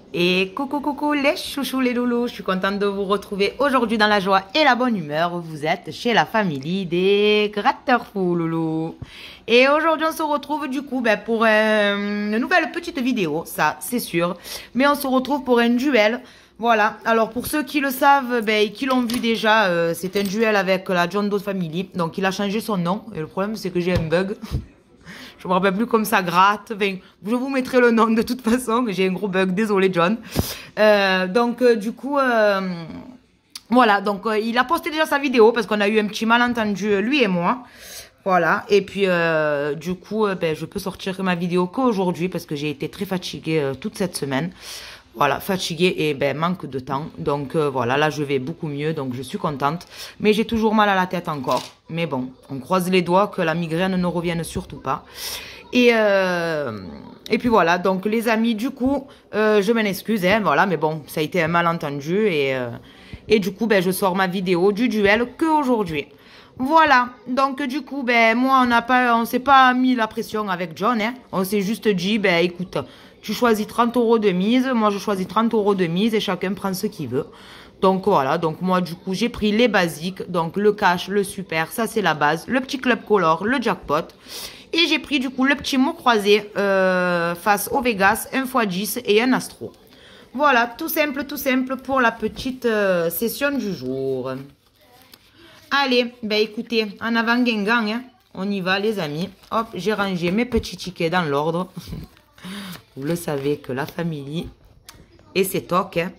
Et coucou coucou les chouchous les loulous, je suis contente de vous retrouver aujourd'hui dans la joie et la bonne humeur. Vous êtes chez la famille des gratteurs fous loulous. Et aujourd'hui on se retrouve du coup pour une nouvelle petite vidéo, ça c'est sûr. Mais on se retrouve pour un duel. Voilà, alors pour ceux qui le savent, et qui l'ont vu déjà, c'est un duel avec la John Doe Family. Donc il a changé son nom et le problème c'est que j'ai un bug. Je me rappelle plus comme ça gratte. Enfin, je vous mettrai le nom de toute façon. J'ai un gros bug. Désolé, John. Du coup, voilà. Donc, il a posté déjà sa vidéo parce qu'on a eu un petit malentendu, lui et moi. Voilà. Et puis, du coup, je peux sortir ma vidéo qu'aujourd'hui parce que j'ai été très fatiguée toute cette semaine. Voilà, fatiguée et manque de temps. Donc voilà, là je vais beaucoup mieux, donc je suis contente. Mais j'ai toujours mal à la tête encore. Mais bon, on croise les doigts que la migraine ne revienne surtout pas. Et puis voilà, donc les amis, du coup, je m'en excuse, hein, voilà, mais bon, ça a été un malentendu. Et du coup, je sors ma vidéo du duel qu'aujourd'hui. Voilà, donc du coup, moi, on s'est pas mis la pression avec John, hein. On s'est juste dit, écoute, tu choisis 30 € de mise, moi je choisis 30 € de mise et chacun prend ce qu'il veut. Donc voilà, donc moi du coup j'ai pris les basiques, donc le cash, le super, ça c'est la base, le petit club color, le jackpot. Et j'ai pris du coup le petit mot croisé face au Vegas, un x10 et un astro. Voilà, tout simple pour la petite session du jour. Allez, écoutez, en avant Guingamp, hein, on y va les amis. Hop, j'ai rangé mes petits tickets dans l'ordre. Vous le savez que la famille et c'est toc. Hein.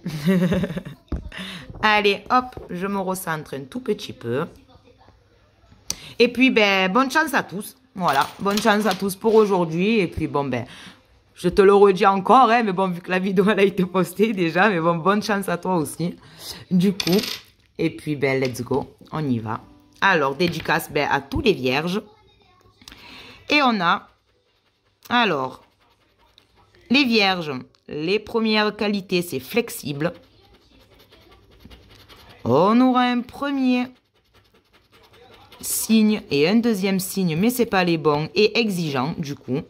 Allez, hop, je me recentre un tout petit peu. Et puis, bonne chance à tous. Voilà, bonne chance à tous pour aujourd'hui. Et puis, bon, je te le redis encore, hein, mais bon, vu que la vidéo, elle a été postée déjà, mais bon, bonne chance à toi aussi. Du coup, et puis, let's go, on y va. Alors, dédicace, à tous les vierges. Et on a, alors... les vierges, les premières qualités, c'est flexible. On aura un premier signe et un deuxième signe, mais c'est pas les bons, et exigeants, du coup.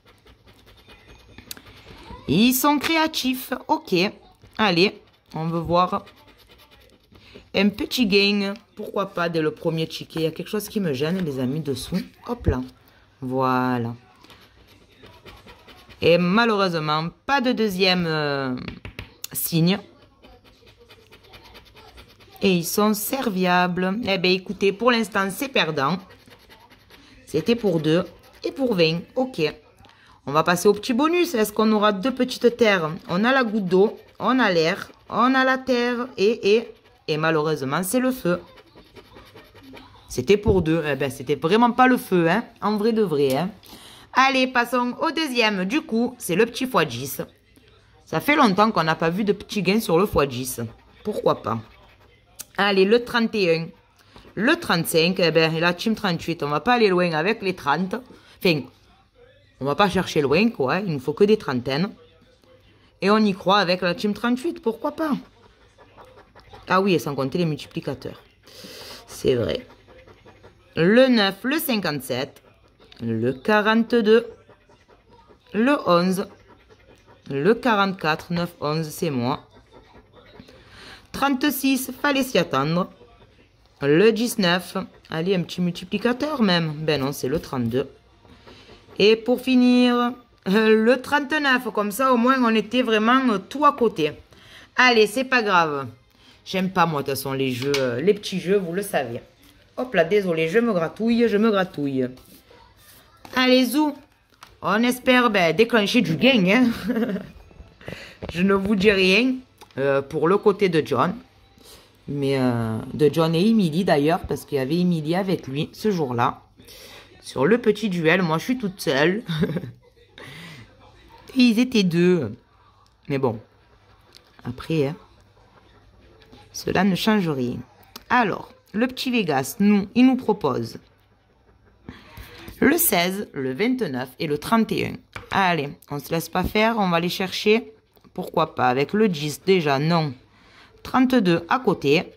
Ils sont créatifs, ok. Allez, on veut voir un petit gain. Pourquoi pas dès le premier ticket. Il y a quelque chose qui me gêne, les amis, dessous. Hop là, voilà. Et malheureusement, pas de deuxième signe. Et ils sont serviables. Eh bien, écoutez, pour l'instant, c'est perdant. C'était pour 2 et pour 20. Ok. On va passer au petit bonus. Est-ce qu'on aura 2 petites terres? On a la goutte d'eau, on a l'air, on a la terre et malheureusement, c'est le feu. C'était pour 2. Eh bien, c'était vraiment pas le feu, hein. En vrai de vrai, hein. Allez, passons au deuxième. Du coup, c'est le petit x10. Ça fait longtemps qu'on n'a pas vu de petits gains sur le x10. Pourquoi pas? Allez, le 31. Le 35, et la team 38. On va pas aller loin avec les 30. Enfin, on va pas chercher loin, quoi. Il ne faut que des trentaines. Et on y croit avec la team 38. Pourquoi pas? Ah oui, et sans compter les multiplicateurs. C'est vrai. Le 9, le 57. Le 42, le 11, le 44, 9, 11, c'est moi. 36, fallait s'y attendre. Le 19, allez, un petit multiplicateur même. Ben non, c'est le 32. Et pour finir, le 39, comme ça au moins on était vraiment tout à côté. Allez, c'est pas grave. J'aime pas moi de toute façon les jeux, les petits jeux, vous le savez. Hop là, désolé, je me gratouille, je me gratouille. Allez, zou, on espère déclencher du gain. Hein. Je ne vous dis rien pour le côté de John. Mais de John et Emily d'ailleurs, parce qu'il y avait Emily avec lui ce jour-là. Sur le petit duel, moi je suis toute seule. Et ils étaient 2. Mais bon, après, hein, cela ne change rien. Alors, le petit Vegas, il nous propose... le 16, le 29 et le 31. Allez, on ne se laisse pas faire. On va aller chercher. Pourquoi pas? Avec le 10 déjà, non. 32 à côté.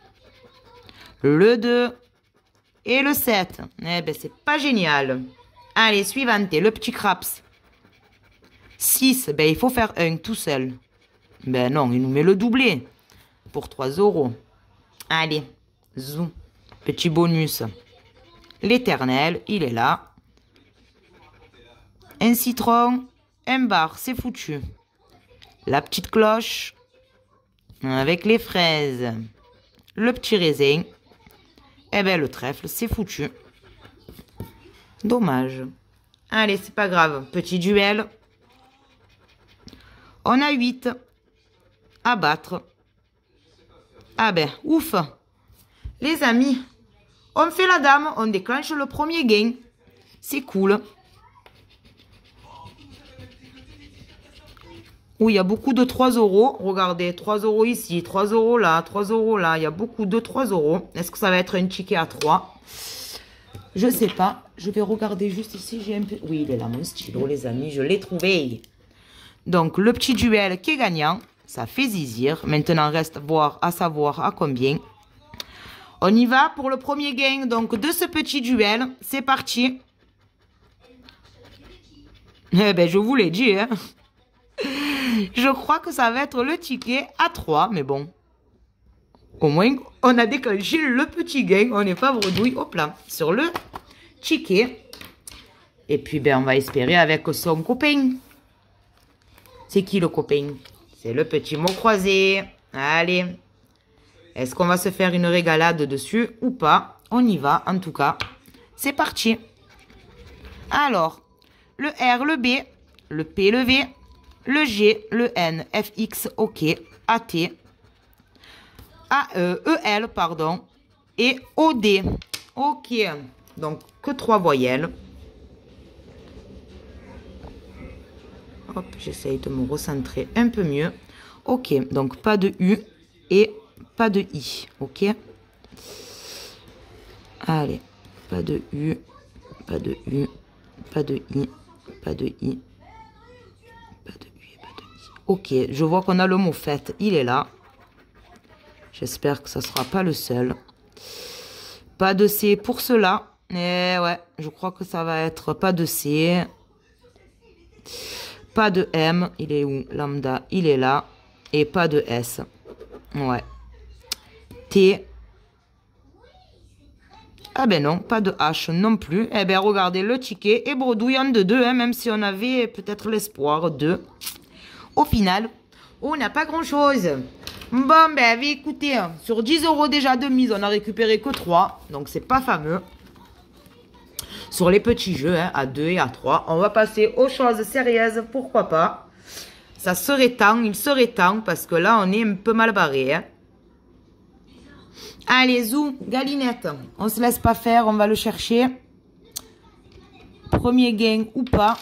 Le 2 et le 7. Eh ben, c'est pas génial. Allez, suivante, le petit craps. 6, il faut faire 1 tout seul. Ben non, il nous met le doublé. Pour 3 euros. Allez, zou. Petit bonus. L'éternel, il est là. Un citron, un bar, c'est foutu. La petite cloche avec les fraises. Le petit raisin. Eh ben le trèfle, c'est foutu. Dommage. Allez, c'est pas grave. Petit duel. On a 8 à battre. Ah ben, ouf. Les amis, on fait la dame, on déclenche le premier gain. C'est cool. Oui, il y a beaucoup de 3 euros. Regardez, 3 euros ici, 3 euros là, 3 euros là. Il y a beaucoup de 3 euros. Est-ce que ça va être un ticket à 3? Je sais pas. Je vais regarder juste ici. J'ai un peu... Oui, il est là, mon stylo, les amis. Je l'ai trouvé. Donc, le petit duel qui est gagnant. Ça fait zizir. Maintenant, reste voir à savoir à combien. On y va pour le premier gain donc de ce petit duel. C'est parti. Eh ben, je vous l'ai dit, hein. Je crois que ça va être le ticket à 3, mais bon. Au moins, on a déclenché le petit gain. On n'est pas bredouille, hop là, sur le ticket. Et puis, ben, on va espérer avec son copain. C'est qui le copain? C'est le petit mot croisé. Allez. Est-ce qu'on va se faire une régalade dessus ou pas? On y va, en tout cas. C'est parti. Alors, le R, le B, le P, le V, le G, le N, F, X, OK, A, T, E, L, pardon, et O, D. OK. Donc, que 3 voyelles. Hop, j'essaye de me recentrer un peu mieux. OK, donc pas de U et pas de I. OK. Allez, pas de U, pas de U, pas de I, pas de I, pas de U et pas de I. OK, je vois qu'on a le mot fête. Il est là. J'espère que ça ne sera pas le seul. Pas de C pour cela. Eh ouais, je crois que ça va être pas de C. Pas de M. Il est où? Lambda, il est là. Et pas de S. Ouais. T. Ah ben non, pas de H non plus. Eh ben regardez, le ticket est bredouillant de 2, hein, même si on avait peut-être l'espoir de. Au final, on n'a pas grand-chose. Bon, ben écoutez, sur 10 euros déjà de mise, on a récupéré que 3. Donc c'est pas fameux. Sur les petits jeux, hein, à 2 et à 3. On va passer aux choses sérieuses, pourquoi pas. Ça serait temps, il serait temps, parce que là, on est un peu mal barré. Hein. Allez, zou, galinette. On se laisse pas faire, on va le chercher. Premier gain ou pas.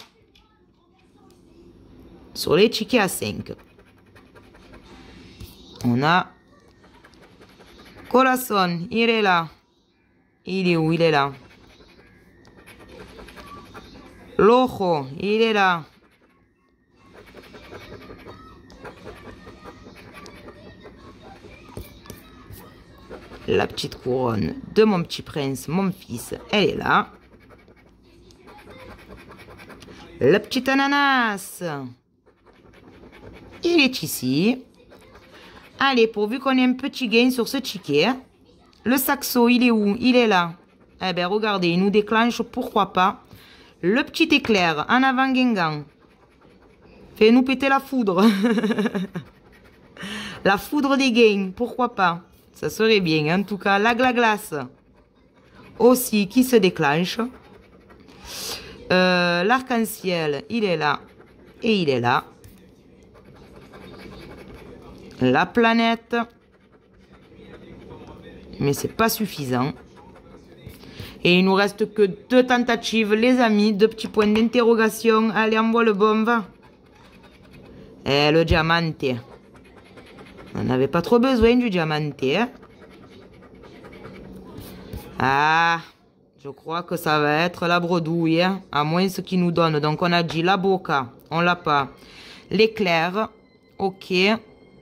Sur les tickets à 5. On a Corazon, il est là. Il est où? Il est là. L'ojo, il est là. La petite couronne de mon petit prince, mon fils, elle est là. Le petit ananas, il est ici. Allez, pourvu qu'on ait un petit gain sur ce ticket. Le saxo, il est où? Il est là. Eh bien, regardez, il nous déclenche, pourquoi pas, le petit éclair en avant Guingamp. Fais-nous péter la foudre. La foudre des gains, pourquoi pas. Ça serait bien, en tout cas, la glace aussi qui se déclenche. L'arc-en-ciel, il est là et il est là. La planète. Mais c'est pas suffisant. Et il nous reste que 2 tentatives, les amis. 2 petits points d'interrogation. Allez, envoie le bon, va. Et le diamante. On n'avait pas trop besoin du diamante. Hein? Ah, je crois que ça va être la bredouille. Hein? À moins ce qu'il nous donne. Donc, on a dit la boca. On l'a pas. L'éclair. OK. Et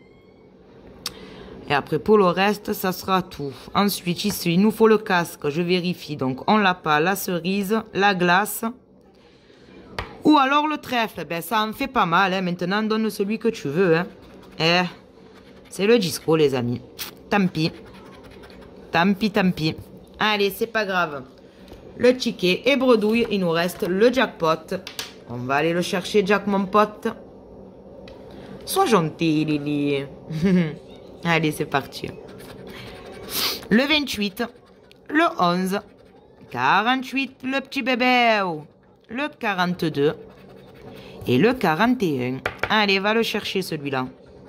après, pour le reste, ça sera tout. Ensuite, ici, il nous faut le casque. Je vérifie. Donc, on l'a pas. La cerise, la glace. Ou alors le trèfle. Ben, ça en fait pas mal. Hein. Maintenant, donne celui que tu veux. Hein. Eh, c'est le disco, les amis. Tant pis. Tant pis, tant pis. Allez, c'est pas grave. Le ticket et bredouille, il nous reste le jackpot. On va aller le chercher, Jack, mon pote. Sois gentil, Lily. Allez, c'est parti. Le 28, le 11, 48, le petit bébé, le 42 et le 41. Allez, va le chercher, celui-là.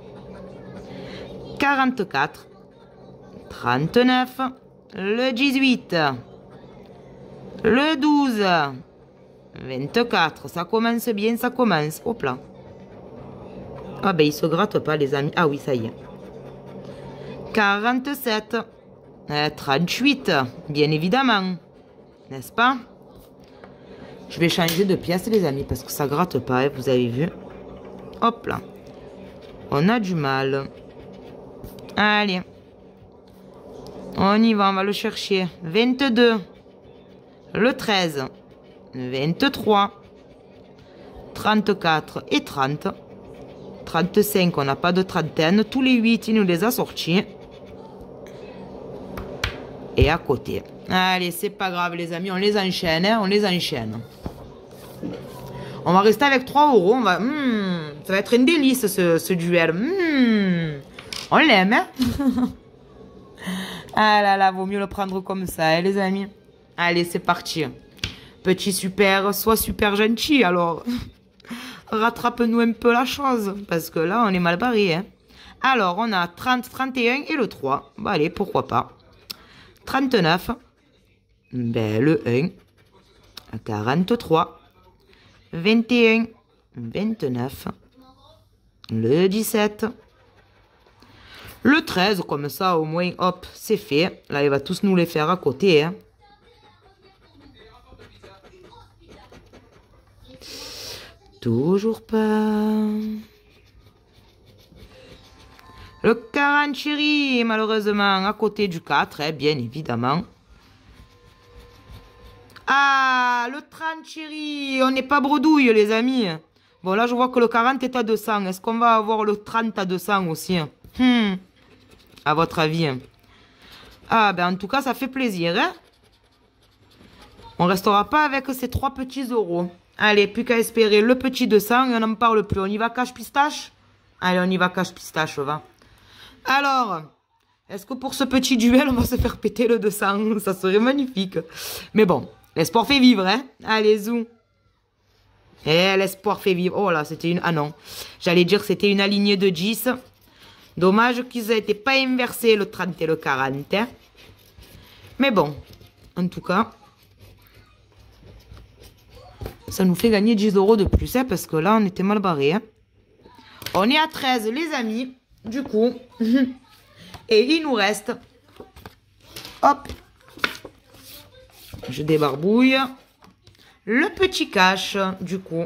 44, 39, le 18, le 12, 24. Ça commence bien, ça commence. Hop là. Ah ben, il se gratte pas, les amis. Ah oui, ça y est. 47, 38, bien évidemment. N'est-ce pas? Je vais changer de pièce, les amis, parce que ça gratte pas, hein, vous avez vu. Hop là. On a du mal. Allez. On y va, on va le chercher. 22. Le 13. 23. 34 et 30. 35, on n'a pas de trentaine. Tous les 8, il nous les a sortis. Et à côté. Allez, c'est pas grave, les amis. On les enchaîne, hein, on les enchaîne. On va rester avec 3 euros. On va, ça va être un délice, ce duel. On l'aime, hein. Ah là là, vaut mieux le prendre comme ça, hein, les amis. Allez, c'est parti. Petit super, sois super gentil, alors. Rattrape-nous un peu la chose, parce que là, on est mal barré, hein. Alors, on a 30, 31 et le 3. Bah, allez, pourquoi pas. 39. Ben, le 1. 43. 21. 29. Le 17. Le 13, comme ça, au moins, hop, c'est fait. Là, il va tous nous les faire à côté, hein. Toujours pas. Le 40 chéri, malheureusement, à côté du 4, hein, bien évidemment. Ah, le 30 chéri, on n'est pas bredouille, les amis. Bon, là, je vois que le 40 est à 200. Est-ce qu'on va avoir le 30 à 200 aussi? À votre avis? Ah, ben, en tout cas, ça fait plaisir, hein. On restera pas avec ces 3 petits euros. Allez, plus qu'à espérer le petit 200 et on n'en parle plus. On y va cache pistache? Allez, on y va cache pistache, va. Alors, est-ce que pour ce petit duel, on va se faire péter le 200? Ça serait magnifique. Mais bon, l'espoir fait vivre, hein. Allez, zou. Eh, l'espoir fait vivre. Oh là, c'était une... Ah non, j'allais dire que c'était une alignée de 10. Dommage qu'ils n'étaient pas inversés, le 30 et le 40. Hein. Mais bon, en tout cas... Ça nous fait gagner 10 euros de plus, hein, parce que là, on était mal barré. Hein. On est à 13, les amis, du coup. Et il nous reste... Hop. Je débarbouille. Le petit cash, du coup.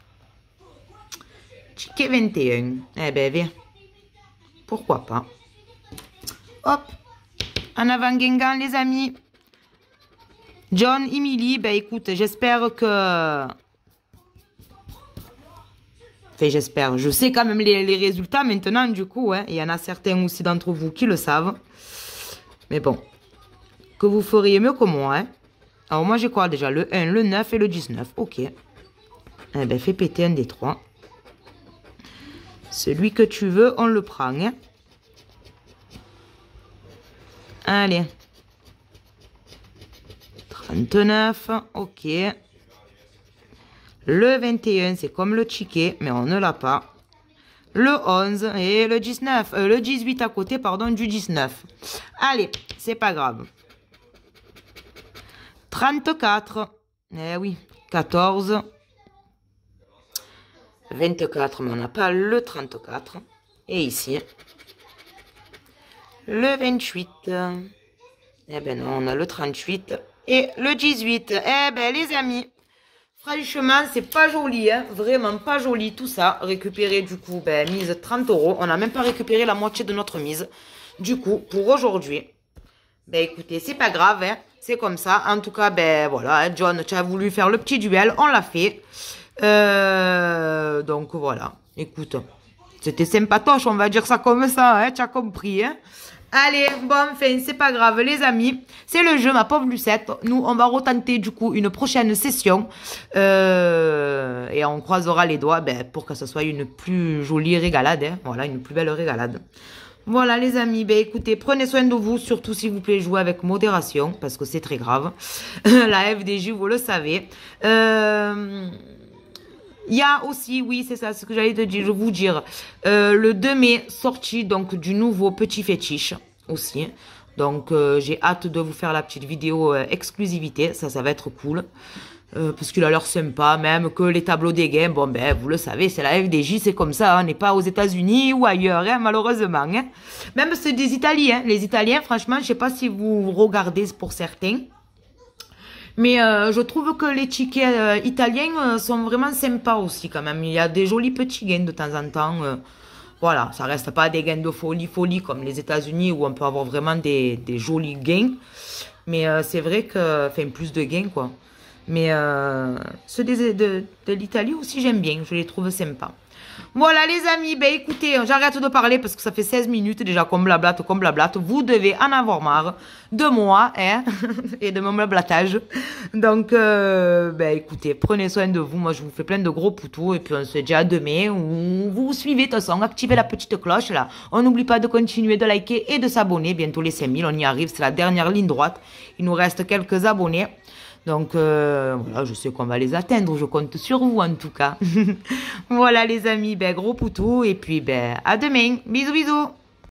Ticket 21. Eh ben, viens. Pourquoi pas. Hop. En avant Guingamp, les amis. John, Emily, ben écoute, j'espère que... Enfin, j'espère. Je sais quand même les résultats maintenant, du coup. Hein. Il y en a certains aussi d'entre vous qui le savent. Mais bon. Que vous feriez mieux que moi. Hein. Alors, moi, j'ai quoi déjà? Le 1, le 9 et le 19. Ok. Eh ben, fais péter un des 3. Celui que tu veux, on le prend. Hein. Allez. 39, ok. Le 21, c'est comme le ticket, mais on ne l'a pas. Le 11 et le 19. Le 18 à côté, pardon, du 19. Allez, c'est pas grave. 34. Eh oui, 14. 24, mais on n'a pas le 34. Et ici. Le 28. Eh ben non, on a le 38. Et le 18, eh ben les amis, franchement, c'est pas joli, hein, vraiment pas joli tout ça. Récupérer du coup, ben, mise 30 euros. On n'a même pas récupéré la moitié de notre mise. Du coup, pour aujourd'hui, ben écoutez, c'est pas grave, hein, c'est comme ça. En tout cas, ben voilà, hein, John, tu as voulu faire le petit duel, on l'a fait. Donc voilà, écoute, C'était sympatoche, on va dire ça comme ça, hein, tu as compris, hein. Allez, bon, enfin, c'est pas grave, les amis. C'est le jeu, ma pauvre Lucette. Nous, on va retenter, du coup, une prochaine session. Et on croisera les doigts, ben, pour que ce soit une plus jolie régalade, hein. Voilà, une plus belle régalade. Voilà, les amis. Ben, écoutez, prenez soin de vous, surtout s'il vous plaît, jouez avec modération, parce que c'est très grave. La FDJ, vous le savez. Il y a aussi, oui, c'est ça, ce que j'allais te dire, je vous dire, le 2 mai, sortie donc du nouveau petit fétiche aussi. Donc, j'ai hâte de vous faire la petite vidéo exclusivité, ça va être cool. Parce qu'il a l'air sympa, même que les tableaux des games, bon ben, vous le savez, c'est la FDJ, c'est comme ça, on n'est pas aux États-Unis ou ailleurs, hein, malheureusement. Hein. Même c'est des Italiens, les Italiens, franchement, je sais pas si vous regardez pour certains. Mais je trouve que les tickets italiens sont vraiment sympas aussi quand même. Il y a des jolis petits gains de temps en temps. Voilà, ça reste pas des gains de folie comme les États-Unis où on peut avoir vraiment des jolis gains. Mais c'est vrai que, enfin plus de gains quoi. Mais ceux de l'Italie aussi j'aime bien, je les trouve sympas. Voilà les amis, ben écoutez, j'arrête de parler parce que ça fait 16 minutes déjà qu'on blablate, vous devez en avoir marre de moi, hein, et de mon blablatage. Donc, ben écoutez, prenez soin de vous, moi je vous fais plein de gros poutous et puis on se dit à demain, ou vous suivez de toute façon, activez la petite cloche là, on n'oublie pas de continuer de liker et de s'abonner, bientôt les 5000, on y arrive, c'est la dernière ligne droite, il nous reste quelques abonnés. Donc, voilà, je sais qu'on va les atteindre. Je compte sur vous, en tout cas. Voilà, les amis. Ben, gros poutou. Et puis, ben, à demain. Bisous, bisous.